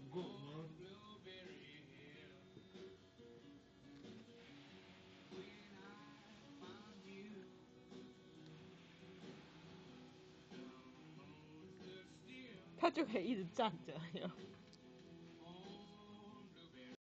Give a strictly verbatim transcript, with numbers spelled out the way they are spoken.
够吗？ 他就可以一直站着，有